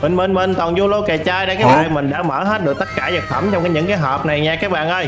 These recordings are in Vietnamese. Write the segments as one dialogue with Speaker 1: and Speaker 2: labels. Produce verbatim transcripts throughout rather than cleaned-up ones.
Speaker 1: Mình mình mình toàn vô lô kè trai đây các bạn. Mình đã mở hết được tất cả vật phẩm trong cái những cái hộp này nha các bạn ơi.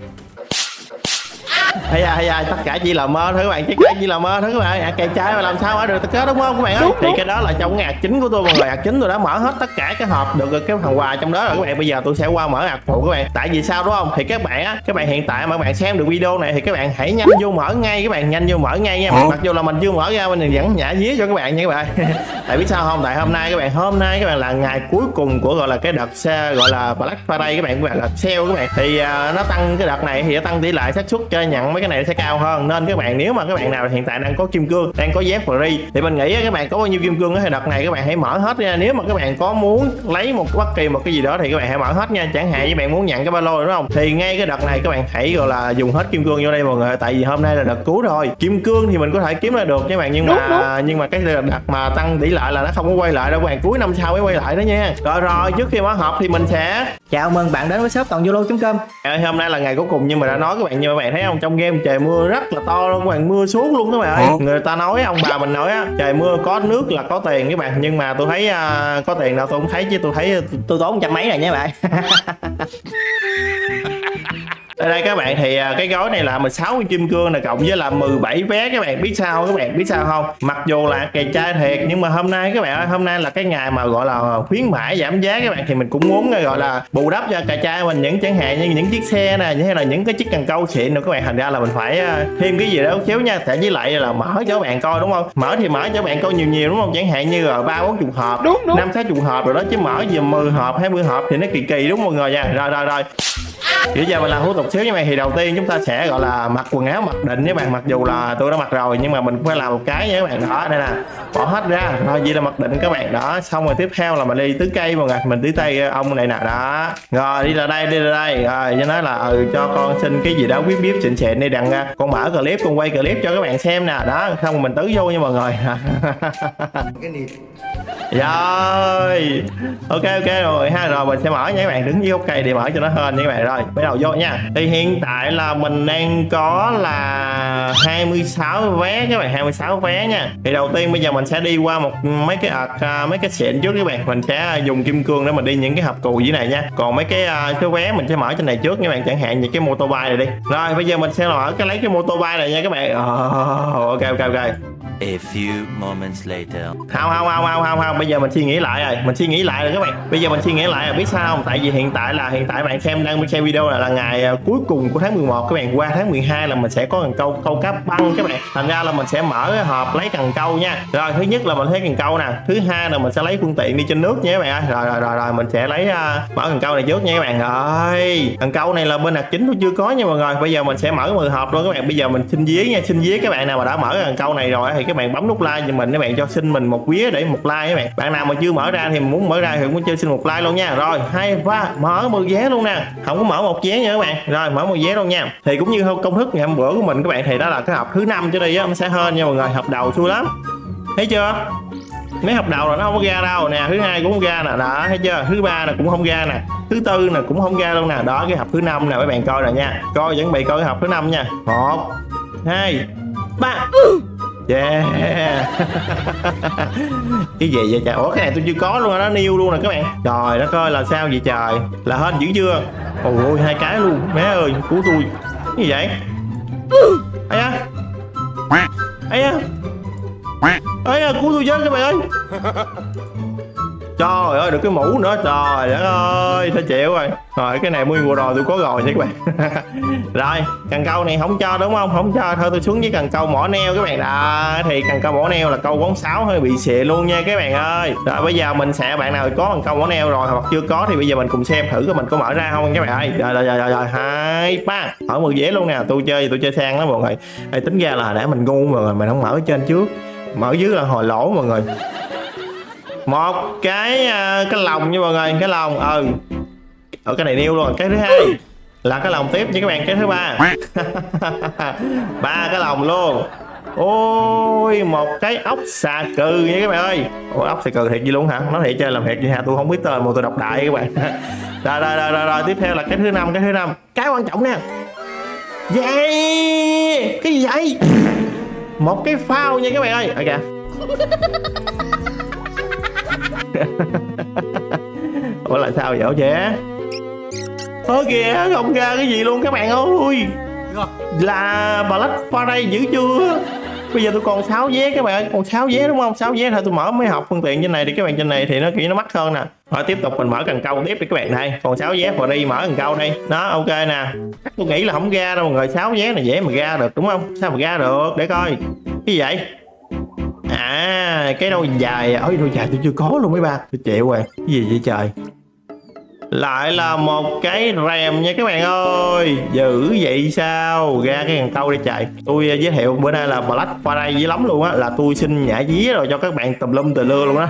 Speaker 1: Hay da, hay da, tất cả chỉ là mơ thôi các bạn, tất cả chỉ là mơ thôi các bạn. À, kè trai mà làm sao mở được tất cả đúng không các bạn ơi? Thì cái đó là trong cái ạc chính của tôi mọi người. Ạc chính tôi đã mở hết tất cả cái hộp được cái phần quà trong đó rồi các bạn. Bây giờ tôi sẽ qua mở ạc phụ các bạn. Tại vì sao đúng không? Thì các bạn á, các bạn hiện tại mà các bạn xem được video này thì các bạn hãy nhanh vô mở ngay các bạn, nhanh vô mở ngay nha. Mặc dù là mình chưa mở ra mình vẫn nhả dí cho các bạn nha các bạn. Tại biết sao không? Tại hôm nay các bạn, hôm nay các bạn là ngày cuối cùng của gọi là cái đợt xe gọi là Black Friday các bạn, các bạn là sale các bạn. Thì uh, nó tăng cái đợt này thì nó tăng tỷ lệ xác suất cho nhận mấy cái này sẽ cao hơn, nên các bạn nếu mà các bạn nào hiện tại đang có kim cương, đang có dép free thì mình nghĩ các bạn có bao nhiêu kim cương thì đợt này các bạn hãy mở hết nha. Nếu mà các bạn có muốn lấy một bất kỳ một cái gì đó thì các bạn hãy mở hết nha. Chẳng hạn như bạn muốn nhận cái ba lô đúng không, thì ngay cái đợt này các bạn hãy gọi là dùng hết kim cương vô đây mọi người. Tại vì hôm nay là đợt cứu rồi, kim cương thì mình có thể kiếm ra được các bạn, nhưng mà đúng, đúng. nhưng mà cái đợt mà tăng tỷ lệ là nó không có quay lại đâu các bạn, cuối năm sau mới quay lại đó nha. Rồi rồi trước khi mở hộp thì mình sẽ
Speaker 2: chào mừng bạn đến với shop toàn yolo chấm com.
Speaker 1: Hôm nay là ngày cuối cùng nhưng mà đã nói các bạn, như các bạn thấy không, trong game trời mưa rất là to luôn các bạn, mưa suốt luôn các bạn ơi. Người ta nói, ông bà mình nói á, trời mưa có nước là có tiền các bạn, nhưng mà tôi thấy uh, có tiền đâu tôi không thấy, chứ tôi thấy tôi tốn trăm mấy này nha bạn. Ở đây các bạn thì cái gói này là mười sáu kim cương này cộng với là mười bảy vé các bạn. Biết sao các bạn, biết sao không? Mặc dù là kè trai thiệt nhưng mà hôm nay các bạn ơi, hôm nay là cái ngày mà gọi là khuyến mãi giảm giá các bạn, thì mình cũng muốn gọi là bù đắp cho kè trai mình những chẳng hạn như những chiếc xe nè, hay là những cái chiếc cần câu xịn nữa các bạn. Thành ra là mình phải thêm cái gì đó xíu nha, tại với lại là mở cho các bạn coi đúng không, mở thì mở cho các bạn coi nhiều nhiều đúng không, chẳng hạn như là ba bốn chục hộp, năm sáu chục hộp rồi đó, chứ mở gì mười hộp hai mươi hộp thì nó kỳ kỳ đúng không mọi người nha. Rồi rồi rồi bây giờ mình làm thủ tục xíu nha bạn. Thì đầu tiên chúng ta sẽ gọi là mặc quần áo mặc định các bạn, mặc dù là tôi đã mặc rồi nhưng mà mình cũng phải làm một cái nha các bạn. Đó đây nè, bỏ hết ra rồi, vậy là mặc định các bạn. Đó xong rồi tiếp theo là mình đi tưới cây mọi người, mình tưới cây ông này nè. Đó rồi đi ra đây, đi ra đây rồi cho nói là ừ, cho con xin cái gì đó bíp bíp xịn xịn đi, đặng con mở clip, con quay clip cho các bạn xem nè. Đó xong mình tưới vô nha mọi người.
Speaker 2: Cái này
Speaker 1: rồi ok ok rồi ha. Rồi mình sẽ mở nha các bạn, đứng dưới gốc cây để mở cho nó hên nha các bạn. Rồi bắt đầu vô nha. Thì hiện tại là mình đang có là hai mươi sáu vé các bạn, hai mươi sáu vé nha. Thì đầu tiên bây giờ mình sẽ đi qua một mấy cái uh, mấy cái xịn trước các bạn. Mình sẽ dùng kim cương để mình đi những cái hộp cù dưới này nha. Còn mấy cái uh, số vé mình sẽ mở trên này trước nha các bạn, chẳng hạn như cái mô tô bay này đi. Rồi bây giờ mình sẽ mở cái lấy cái mô tô bay này nha các bạn. Oh, ok ok ok.
Speaker 3: A few moments later.
Speaker 1: Không không không không không không bây giờ mình suy nghĩ lại rồi, mình suy nghĩ lại rồi các bạn. Bây giờ mình suy nghĩ lại rồi, biết sao không? Tại vì hiện tại là hiện tại bạn xem đang xem video là, là ngày cuối cùng của tháng mười một các bạn. Qua tháng mười hai là mình sẽ có cần câu câu cá băng các bạn. Thành ra là mình sẽ mở cái hộp lấy cần câu nha. Rồi thứ nhất là mình thấy cần câu nè, thứ hai là mình sẽ lấy phương tiện đi trên nước nha các bạn ơi. Rồi rồi rồi rồi mình sẽ lấy uh, mở cần câu này trước nha các bạn. Rồi cần câu này là bên đặc chính tôi chưa có nha mọi người. Bây giờ mình sẽ mở mười hộp luôn các bạn. Bây giờ mình xin vía nha, xin vía các bạn nào mà đã mở cần câu này rồi thì các bạn bấm nút like cho mình, các bạn cho xin mình một vía để một like các bạn. Bạn nào mà chưa mở ra thì muốn mở ra thì cũng cho xin một like luôn nha. Rồi hai ba mở mười vé luôn nè, không có mở một vé nha các bạn. Rồi mở một vé luôn nha. Thì cũng như công thức ngày hôm bữa của mình các bạn, thì đó là cái hộp thứ năm cho đi á, nó sẽ hơn nha mọi người. Hộp đầu xui lắm, thấy chưa? Mấy hộp đầu là nó không có ra đâu nè, thứ hai cũng không ra nè, đó thấy chưa? Thứ ba là cũng không ra nè, thứ tư là cũng không ra luôn nè. Đó cái hộp thứ năm nè, mấy bạn coi rồi nha, coi chuẩn bị coi cái hộp thứ năm nha. Một hai ba. Yeah. Cái gì vậy trời? Ủa cái này tôi chưa có luôn, nó new luôn nè các bạn. Trời đất ơi là sao vậy trời? Là hên dữ chưa? Ôi hai cái luôn, má ơi cứu tôi. Cái gì vậy? Ây da, ây da, ây da, cứu tôi với các bạn ơi. Trời ơi được cái mũ nữa, trời đất ơi phải chịu rồi. Rồi cái này nguyên bộ đồ tôi có rồi nha các bạn. Rồi cần câu này không cho đúng không, không cho thôi tôi xuống với cần câu mỏ neo các bạn. Đó thì cần câu mỏ neo là câu bóng sáu hơi bị xịn luôn nha các bạn ơi. Rồi bây giờ mình sẽ, bạn nào có cần câu mỏ neo rồi hoặc chưa có thì bây giờ mình cùng xem thử coi mình có mở ra không các bạn ơi. Rồi rồi rồi rồi hai ba mở mười vé luôn nè. Tôi chơi tôi chơi sang lắm mọi người. Ê, tính ra là để mình ngu mọi người, mình không mở ở trên trước, mở dưới là hồi lỗ mọi người. Một cái cái lồng nha mọi người, cái lồng ừ ở cái này nêu luôn. Cái thứ hai là cái lồng tiếp nha các bạn. Cái thứ ba ba cái lồng luôn. Ôi một cái ốc xà cừ nha các bạn ơi. Ủa, ốc xà cừ thiệt gì luôn hả? Nó thiệt chơi làm thiệt gì hả? Tôi không biết tên mà tôi đọc đại các bạn. Rồi rồi rồi rồi, rồi. Tiếp theo là cái thứ năm, cái thứ năm cái quan trọng nè. Yeah. Cái gì vậy? Một cái phao nha các bạn ơi. Ok Ủa là sao vậy trẻ? Ơ kìa, không ra cái gì luôn các bạn ơi. Là Black Friday dữ chưa? Bây giờ tôi còn sáu vé các bạn ơi, còn sáu vé đúng không? sáu vé thôi tôi mở mấy hộp phương tiện trên này thì các bạn trên này thì nó kiểu nó mắc hơn nè. Rồi tiếp tục mình mở cần câu tiếp đi các bạn đây. Còn sáu vé free mở cần câu đây. Đó ok nè. Tôi nghĩ là không ra đâu mọi người, sáu vé này dễ mà ra được đúng không? Sao mà ra được? Để coi. Cái gì vậy? À, cái đôi dài. Ôi đôi dài tôi chưa có luôn mấy ba. Tôi chịu rồi. Cái gì vậy trời? Lại là một cái rèm nha các bạn ơi. Dữ vậy sao? Ra cái cần câu đi trời. Tôi giới thiệu bữa nay là Black Friday dữ lắm luôn á. Là tôi xin nhả dí rồi cho các bạn tùm lum tùm lưa luôn á.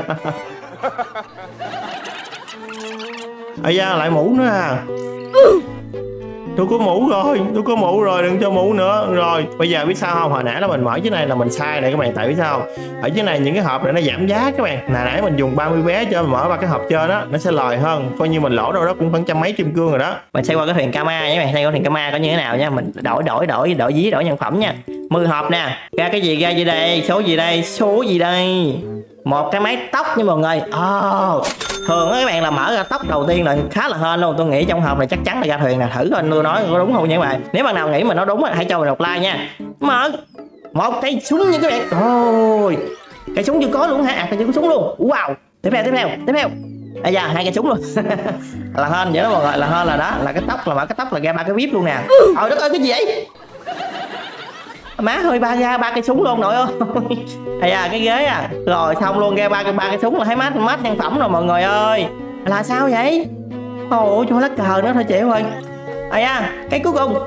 Speaker 1: Ây da lại mũ nữa à. Tôi có mũ rồi, tôi có mũ rồi, đừng cho mũ nữa. Rồi, bây giờ biết sao không? Hồi nãy là mình mở dưới này là mình sai này các bạn. Tại biết sao không? Ở dưới này những cái hộp này nó giảm giá các bạn. Nãy nãy mình dùng ba mươi vé cho mình mở ba cái hộp trên đó, nó sẽ lời hơn. Coi như mình lỗ đâu đó cũng khoảng trăm mấy kim cương rồi đó. Mình sẽ qua cái thuyền Kama nha các bạn. Xem qua thuyền Kama có như thế nào nha. Mình đổi đổi đổi đổi dí đổi nhân phẩm nha. mười hộp nè. Ra cái gì ra gì đây? Số gì đây? Số gì đây? Một cái mái tóc nha mọi người. Oh. Thường á các bạn là mở ra tóc đầu tiên là khá là hên luôn. Tôi nghĩ trong hộp này chắc chắn là ra thuyền nè. Thử coi tôi nói có đúng không nha các bạn. Nếu bạn nào nghĩ mà nó đúng hãy cho mình một like nha. Mở một cái súng nha các bạn. Ôi cái súng chưa có luôn hả? À chưa có súng luôn. Wow. Tiếp theo tiếp theo tiếp theo. Bây giờ hai cái súng luôn. Là hên vậy đó mọi người. Là hên là đó. Là cái tóc là mở cái tóc là ra ba cái vip luôn nè. Trời đất ơi cái gì vậy? Má ơi ba ra ba cái súng luôn nội ơi. Hay à cái ghế à. Rồi xong luôn ra ba cái ba cái súng là thấy mát mát nhân phẩm rồi mọi người ơi. Là sao vậy? Ôi cho lá cờ nữa thôi chịu rồi. Hay à cái cuối cùng.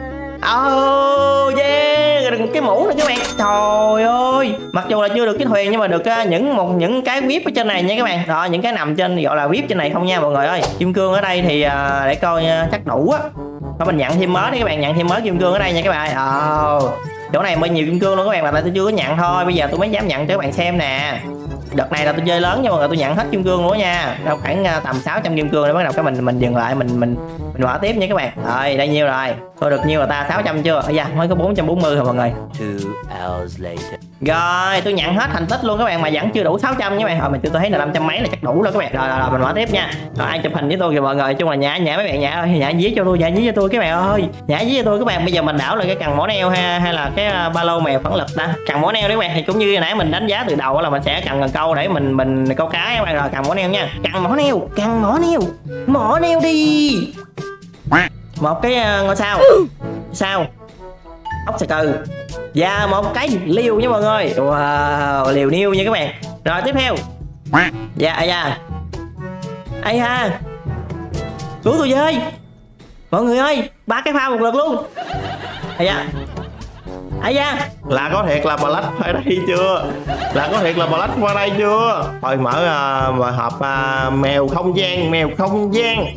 Speaker 1: Oh yeah, cái mũ này các bạn. Trời ơi, mặc dù là chưa được cái thuyền nhưng mà được uh, những một những cái vip ở trên này nha các bạn. Rồi những cái nằm trên gọi là vip trên này không nha mọi người ơi. Kim cương ở đây thì uh, để coi uh, chắc đủ á. Thôi mình nhận thêm mới đi các bạn, nhận thêm mới kim cương ở đây nha các bạn. Oh, chỗ này mới nhiều kim cương luôn các bạn, là tại tôi chưa có nhận thôi. Bây giờ tôi mới dám nhận cho các bạn xem nè. Đợt này là tôi chơi lớn nha mọi người, tôi nhận hết kim cương luôn nha. Đâu khoảng uh, tầm sáu trăm kim cương để bắt đầu cái mình mình dừng lại mình mình mình mở tiếp nha các bạn. Rồi đây nhiêu rồi? Tôi được nhiêu rồi ta? sáu trăm chưa? Ây da mới có bốn trăm bốn mươi thôi mọi người.
Speaker 3: Two hours later.
Speaker 1: Rồi tôi nhận hết thành tích luôn các bạn mà vẫn chưa đủ sáu trăm nha các bạn. Rồi mình tôi thấy là năm trăm mấy là chắc đủ rồi các bạn. Rồi, rồi, rồi mình mở tiếp nha. Rồi ai chụp hình với tôi kìa mọi người. Chung là nhả nhả mấy bạn nhả ơi, nhả dí cho tôi, nhả dí cho tôi các bạn ơi. Nhả dí cho tôi các bạn. Bây giờ mình đảo là cái cần mỏ neo ha hay là cái ba lô mèo phản lực ta. Cần mỏ neo đấy các bạn, thì cũng như nãy mình đánh giá từ đầu là mình sẽ cần cần câu để mình mình câu cá các bạn. Rồi cần mỏ neo nha. Cần mỏ neo, cần mỏ neo. Mỏ neo đi. Một cái uh, ngôi sao. Sao? Ốc xà cừ. Và một cái liều nha mọi người. Wow, liều niêu nha các bạn. Rồi tiếp theo. Dạ ai da. Ai ha. Cứu tôi với. Mọi người ơi, ba cái phao một lượt luôn. Ai da. Ai da. Là có thiệt là Black Friday chưa? Là có thiệt là Black Friday chưa? Thôi mở uh, hộp uh, mèo không gian, mèo không gian.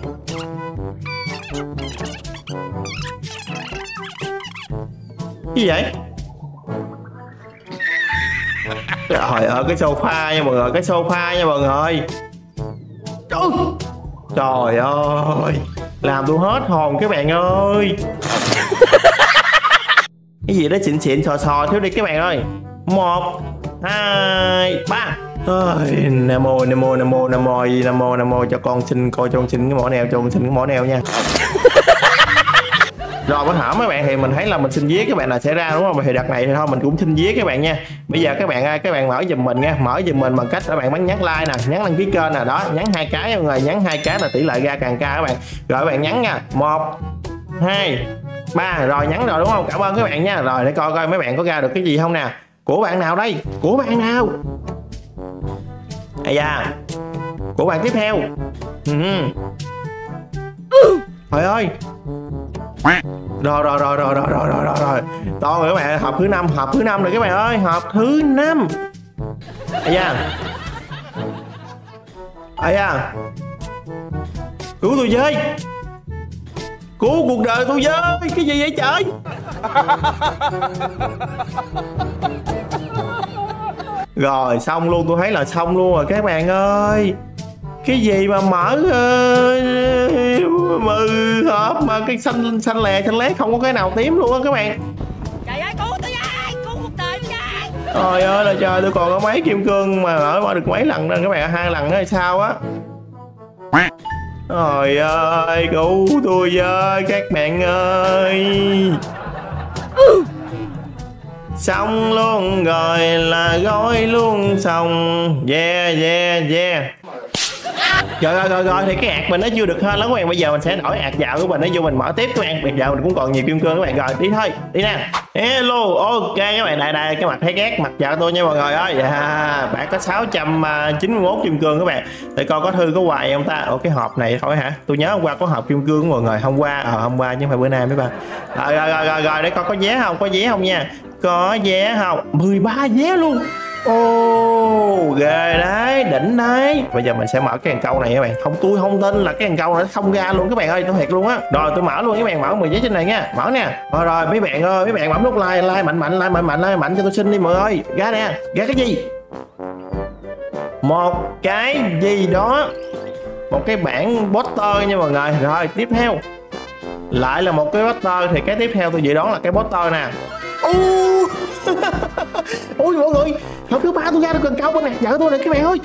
Speaker 1: Cái gì vậy? Trời ơi cái sofa nha mọi người, cái sofa nha mọi người. Trời, trời ơi, làm tôi hết hồn các bạn ơi. Cái gì đó xịn xịn sò sò thiếu đi các bạn ơi. Một, hai, ba. Ơi, nam mô nam mô nam mô nam mô nam mô nam mô cho con xin coi cho con xin cái mỏ neo, cho con xin cái mỏ neo nha. Rồi bữa hổm mấy bạn thì mình thấy là mình xin vé các bạn là sẽ ra đúng không? Thì đợt này thì thôi mình cũng xin vé các bạn nha. Bây giờ các bạn các bạn mở giùm mình nha, mở giùm mình bằng cách các bạn bấm nhấn like nè, nhấn đăng ký kênh nè, đó, nhấn hai cái mọi người, nhấn hai cái là tỷ lệ ra càng cao các bạn. Rồi các bạn nhấn nha. một hai ba rồi nhấn rồi đúng không? Cảm ơn các bạn nha. Rồi để coi coi mấy bạn có ra được cái gì không nè. Của bạn nào đây? Của bạn nào? Ây da. Của bạn tiếp theo. Ừ. Trời ơi. Rồi rồi rồi rồi rồi rồi rồi rồi rồi to rồi các bạn, hộp thứ năm, hộp thứ năm rồi các bạn ơi, hộp thứ năm. Ây da. Ây da. Cứu tôi với. Cứu cuộc đời tôi với. Cái gì vậy trời? Rồi xong luôn, tôi thấy là xong luôn rồi các bạn ơi. Cái gì mà mở uh, mười hộp mà cái xanh xanh lè xanh lét không có cái nào tím luôn á các bạn.
Speaker 4: Trời ơi cứu tôi với, cứu cuộc đời tôi với.
Speaker 1: Trời ơi là trời, tôi còn có mấy kim cương mà mở mở được mấy lần đó các bạn, hai lần đó hay sao á. Trời ơi cứu tôi với các bạn ơi. Xong luôn rồi là gói luôn xong. Yeah yeah yeah. Rồi rồi rồi rồi thì cái ạc mình nó chưa được hơn lắm các bạn. Bây giờ mình sẽ đổi ạc dạo của mình nó vô mình mở tiếp các bạn. Bây giờ mình cũng còn nhiều kim cương các bạn. Rồi đi thôi, đi nè. Hello, ok các bạn, đây đây cái mặt thấy ghét mặt vợ tôi nha mọi người ơi. Yeah, bạn có sáu trăm chín mươi mốt kim cương các bạn. Để coi có thư có quà không ta. Ồ cái hộp này thôi hả? Tôi nhớ hôm qua có hộp kim cương của mọi người, hôm qua ờ à, hôm qua chứ không phải bữa nay mấy bạn. Rồi rồi rồi rồi, rồi để coi có vé không, có vé không nha. Có vé không? mười ba vé luôn. Ô oh, ghê đấy, đỉnh đấy. Bây giờ mình sẽ mở cái cần câu này các bạn. Không, tôi không tin là cái cần câu này nó không ra luôn các bạn ơi, nó thiệt luôn á. Rồi tôi mở luôn các bạn, mở mười giấy trên này nha. Mở nè. Rồi rồi mấy bạn ơi, mấy bạn bấm nút like, like mạnh mạnh, like mạnh mạnh, like mạnh cho tôi xin đi mọi người ơi. Ra nè, ra cái gì? Một cái gì đó. Một cái bảng poster nha mọi người. Rồi tiếp theo lại là một cái poster, thì cái tiếp theo tôi dự đoán là cái poster nè. Uh. Ôi mọi người, hôm thứ ba tôi ra được cần câu bên này, vợ tôi nè các bạn ơi.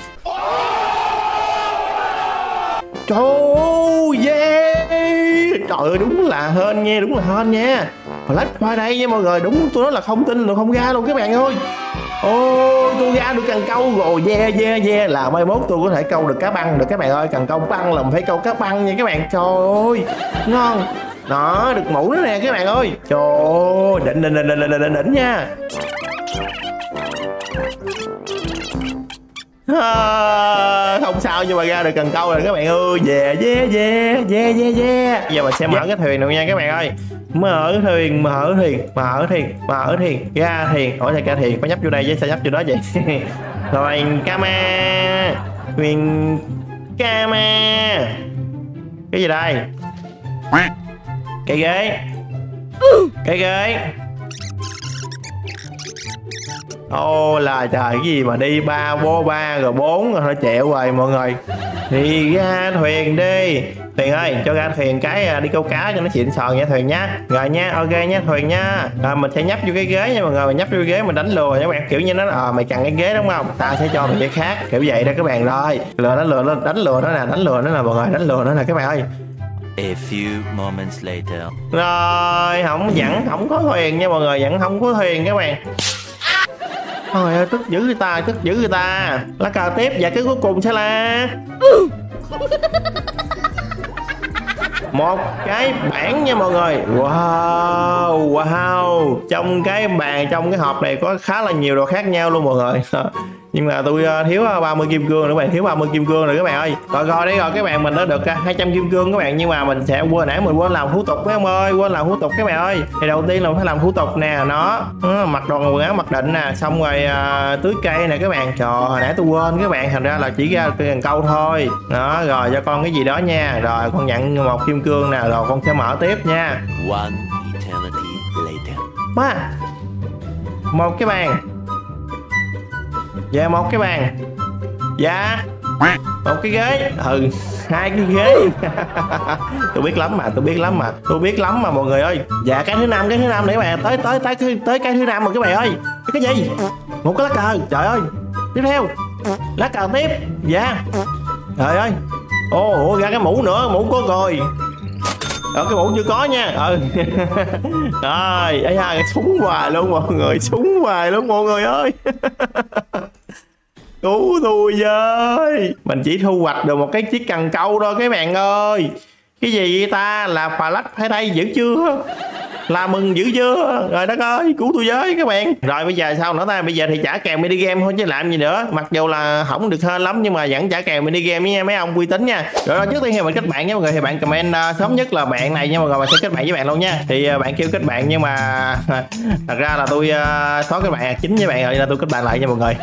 Speaker 1: Trời ơi, yeah. Trời ơi đúng là hên nha, đúng là hên nha. Black Friday nha mọi người, đúng tôi nói là không tin là không ra luôn các bạn ơi. Ôi tôi ra được cần câu rồi, yeah yeah yeah, là mai mốt tôi có thể câu được cá băng được các bạn ơi. Cần câu băng là mình phải câu cá băng nha các bạn. Trời ơi ngon. Đó, được mũ nữa nè các bạn ơi. Trời ơi, đỉnh đỉnh đỉnh đỉnh đỉnh đỉnh nha. À, không sao nhưng mà ra được cần câu rồi các bạn ơi. Yeah yeah yeah yeah yeah yeah. Giờ mình sẽ mở cái thuyền luôn nha các bạn ơi. Mở thuyền, mở thuyền, mở thuyền, mở thuyền, ra thuyền. Hỏi thầy ra thuyền có nhấp vô đây với sao nhấp vô đó vậy? Rồi Kama, thuyền Kama. Cái gì đây? Cái ghế. Cái ghế. Ô là trời, cái gì mà đi ba bô ba rồi bốn rồi thôi chẹo rồi mọi người. Thì ra thuyền đi. Thuyền ơi cho ra thuyền cái đi câu cá cho nó xịn sò nha thuyền nhá. Rồi nha, ok nha thuyền nha. Rồi mình sẽ nhấp vô cái ghế nha mọi người. Mình nhấp vô cái ghế mình đánh lừa các bạn, kiểu như nó ờ à, mày cần cái ghế đúng không, ta sẽ cho mày cái khác, kiểu vậy đó các bạn. Rồi lừa nó, lừa nó, đánh lừa nó nè, đánh lừa nó nè mọi người, đánh lừa nó nè các bạn ơi.
Speaker 3: A few moments later.
Speaker 1: Rồi không, vẫn không có thuyền nha mọi người, vẫn không có thuyền các bạn. Trời ơi tức dữ người ta, tức dữ người ta. Lá cờ tiếp và cái cuối cùng sẽ là một cái bảng nha mọi người. Wow wow, trong cái bàn, trong cái hộp này có khá là nhiều đồ khác nhau luôn mọi người. Nhưng mà tôi thiếu ba mươi kim cương nữa các bạn, thiếu ba mươi kim cương rồi các bạn ơi. Rồi rồi đấy rồi các bạn, mình đã được hai trăm kim cương các bạn, nhưng mà mình sẽ quên, nãy mình quên làm thủ tục mấy ông ơi, quên làm thủ tục các bạn ơi. Thì đầu tiên là phải làm thủ tục nè, nó mặc đồ quần áo mặc định nè, xong rồi uh, tưới cây nè các bạn. Trời hồi nãy tôi quên các bạn, thành ra là chỉ ra cần câu thôi. Đó rồi cho con cái gì đó nha. Rồi con nhận một kim cương nè, rồi con sẽ mở tiếp nha.
Speaker 3: One eternity later.
Speaker 1: Ba. Một cái bàn. Dạ một cái bàn. Dạ một cái ghế. Ừ hai cái ghế. Tôi biết lắm mà, tôi biết lắm mà, tôi biết lắm mà mọi người ơi. Dạ cái thứ năm, cái thứ năm này các bạn, tới tới tới tới cái thứ năm rồi các bạn ơi. Cái gì? Một cái lá cờ. Trời ơi. Tiếp theo lá cờ tiếp. Dạ trời ơi. Ồ, ồ ra cái mũ nữa, mũ có rồi. Ở cái mũ chưa có nha. Ừ. Rồi ấy ha, súng hoài luôn mọi người, súng hoài luôn mọi người ơi. Cứu tôi với. Mình chỉ thu hoạch được một cái chiếc cần câu thôi các bạn ơi. Cái gì vậy ta? Là Black Friday dữ chưa? Là mừng dữ chưa? Rồi đất ơi, cứu tôi với các bạn. Rồi bây giờ sao nữa ta? Bây giờ thì trả kèo mini game thôi chứ làm gì nữa. Mặc dù là không được hên lắm nhưng mà vẫn trả kèo mini game nha mấy ông uy tín nha. Rồi, rồi trước tiên thì mình kết bạn nha mọi người, thì bạn comment uh, sớm nhất là bạn này nha mọi người, mình sẽ kết bạn với bạn luôn nha. Thì uh, bạn kêu kết bạn nhưng mà thật ra là tôi uh, xóa kết bạn chính với bạn rồi nên tôi kết bạn lại nha mọi người.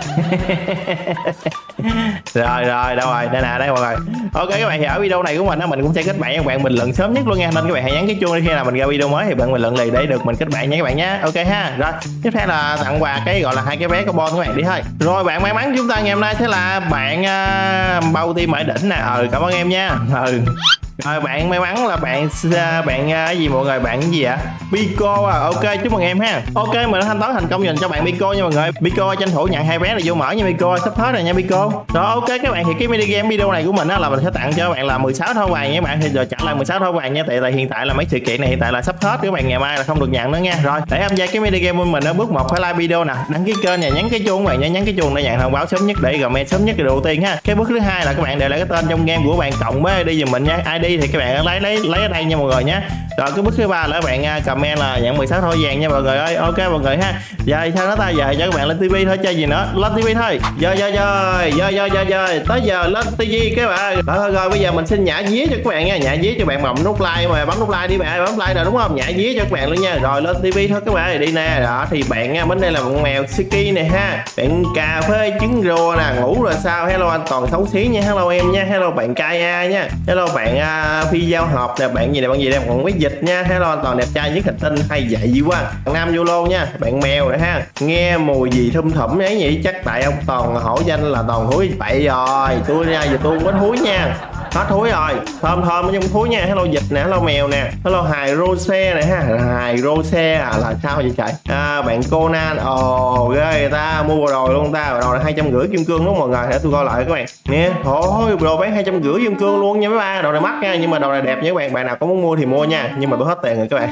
Speaker 1: Rồi rồi đâu rồi, đây nè, đây mọi người. Ok các bạn, thì ở video này của mình đó, mình cũng sẽ kết bạn với bạn bình luận sớm nhất luôn nha, nên các bạn hãy nhấn cái chuông để khi nào mình ra video mới thì bạn bình luận liền để được mình kết bạn nha các bạn nhé. Ok ha. Rồi tiếp theo là tặng quà cái gọi là hai cái vé carbon các bạn đi thôi. Rồi bạn may mắn chúng ta ngày hôm nay sẽ là bạn uh, bao tim mãi đỉnh nè. Ừ cảm ơn em nha. Ừ Rồi bạn may mắn là bạn bạn cái gì mọi người, bạn cái gì ạ? Pico à, ok chúc mừng em ha. Ok mình đã thanh toán thành công dành cho bạn Pico nha mọi người. Pico tranh thủ nhận hai vé này vô mở nha Pico, sắp hết rồi nha Pico. Rồi ok các bạn, thì cái mini game video này của mình á là mình sẽ tặng cho bạn là mười sáu thỏi vàng nha các bạn. Thì giờ trả lại mười sáu thỏi vàng nha, tại tại hiện tại là mấy sự kiện này hiện tại là sắp hết các bạn, ngày mai là không được nhận nữa nha. Rồi để tham gia cái mini game của mình ở bước một phải like video nè, đăng ký kênh và nhấn cái chuông các bạn nhớ, nhấn cái chuông để nhận thông báo sớm nhất, để comment sớm nhất là đầu tiên ha. Cái bước thứ hai là các bạn để lại cái tên trong game của bạn cộng với i đê giùm mình nha. i đê thì các bạn lấy lấy lấy ở đây nha mọi người nhé. Rồi cái bước thứ ba là các bạn comment là nhận mười sáu thỏi vàng nha mọi người ơi. Ok mọi người ha. Giờ sao nó ta, giờ cho các bạn lên tivi thôi, chơi gì nữa, lên tivi thôi. Giờ giờ giờ giờ giờ giờ giờ tới giờ lên tivi các bạn. Rồi, rồi, rồi bây giờ mình xin nhả dí cho các bạn nha, nhả dí cho bạn bấm nút like mà bấm nút like đi bạn, bấm like rồi đúng không, nhả dí cho các bạn luôn nha. Rồi lên tivi thôi các bạn, đi nè. Đó thì bạn nha, bên đây là một mèo Siki này ha, bạn cà phê trứng rùa nè, ngủ rồi sao. Hello anh Toàn xấu xí nha, hello em nha, hello bạn Kaya nha, hello bạn uh, phi giao hộp nè, bạn gì nè, bạn gì đây, còn biết dịch nha, hello anh Toàn đẹp trai nhất hành tinh, hay vậy quá. Bạn Nam Zolo nha, bạn mèo nữa ha, nghe mùi gì thum thủm ấy nhỉ, chắc tại ông Toàn hổ danh là Toàn húi bậy rồi, tôi nha giờ tôi không có húi nha, hết thúi rồi, thơm thơm ở trong thúi nha. Hello dịch nè, hello mèo nè, hello hài Rose nè ha, hài Rose à, là sao vậy trời. À, bạn Conan, ồ ghê người ta mua bộ đồ luôn ta, bộ đồ là hai trăm rưỡi kim cương đúng không mọi người, để tôi coi lại các bạn nè. Thôi bộ đồ bán hai trăm rưỡi kim cương luôn nha mấy ba, đồ này mắc nha, nhưng mà đồ này đẹp nha các bạn, bạn nào có muốn mua thì mua nha, nhưng mà tôi hết tiền rồi các bạn.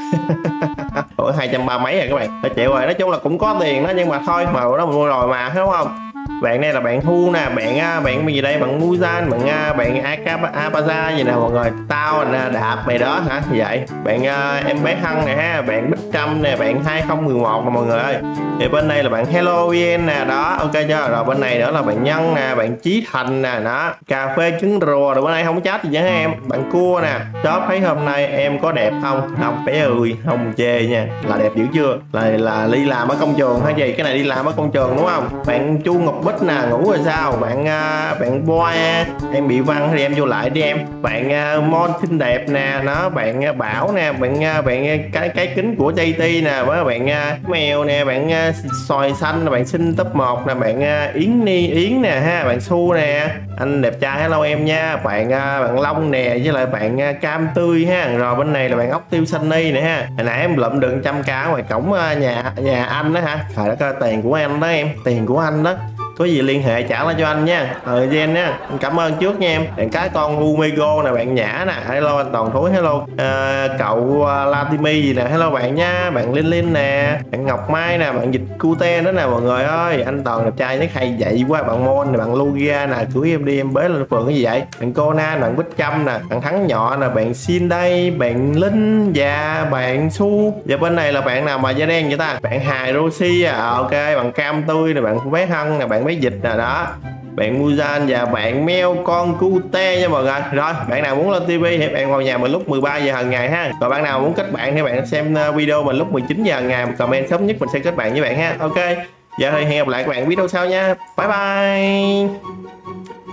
Speaker 1: Ủa hai trăm ba mấy rồi các bạn, phải chịu rồi, nói chung là cũng có tiền đó, nhưng mà thôi mà đó mình mua rồi mà đúng không. Bạn này là bạn Thu nè, bạn bạn gì đây, bạn Muzan, bạn bạn Apaza gì nè mọi người, tao nè đạp mày đó hả vậy. Bạn em bé Hân nè ha, bạn Bích Trâm nè, bạn hai không một một nè mọi người ơi. Thì bên đây là bạn Hello Vn nè, đó ok chưa. Rồi bên này nữa là bạn Nhân nè, bạn Chí Thành nè, đó cà phê trứng rùa. Rồi bên đây không có chat gì chứ em. Bạn Cua nè, chó thấy hôm nay em có đẹp không? Không bé ơi, không chê nha, là đẹp dữ chưa, là là đi làm ở công trường hay gì, cái này đi làm ở công trường đúng không. Bạn Chu Ngọc Bích nè, ngủ rồi sao. Bạn bạn Boy em bị văng thì em vô lại đi em. Bạn Mon xinh đẹp nè, nó bạn Bảo nè, bạn bạn cái cái kính của gi tê nè, với bạn mèo nè, bạn xoài xanh, bạn sinh top một nè, bạn Yến Ni Yến nè ha, bạn Su nè, anh đẹp trai hello em nha. Bạn bạn Long nè, với lại bạn Cam Tươi ha. Rồi bên này là bạn Ốc Tiêu Xanh Ni nè ha, hồi nãy em lụm được trăm k ngoài cổng nhà nhà anh đó ha. Trời đất ơi, tiền của anh đó em, tiền của anh đó, có gì liên hệ trả lại cho anh nha. Thời gian nha, cảm ơn trước nha em. Bạn cái con Umego nè, bạn Nhã nè, hello anh Toàn Thúi, hello à, cậu uh, Latimi gì nè, hello bạn nha. Bạn Linh Linh nè, bạn Ngọc Mai nè, bạn Dịch Cute đó nè mọi người ơi. Anh Toàn đẹp trai nhất hay vậy quá. Bạn Mon nè, bạn Lugia nè, cưới em đi em bế lên phường cái gì vậy. Bạn Conan, bạn Bích Trâm nè, bạn Thắng Nhỏ nè, bạn Xin đây, bạn Linh và bạn Su. Và bên này là bạn nào mà da đen vậy ta, bạn Hài Rosi à, ok. Bạn Cam Tươi nè, bạn bé Hân nè, bạn bé Dịch nè, đó bạn Muzan và bạn Meo con Cute nha mọi người. Rồi bạn nào muốn lên tivi thì bạn vào nhà mình lúc mười ba giờ hàng ngày ha. Rồi bạn nào muốn kết bạn thì bạn xem video mình lúc mười chín giờ hàng ngày, comment sớm nhất mình sẽ kết bạn với bạn ha. Ok giờ thì hẹn gặp lại các bạn video sau nha, bye bye.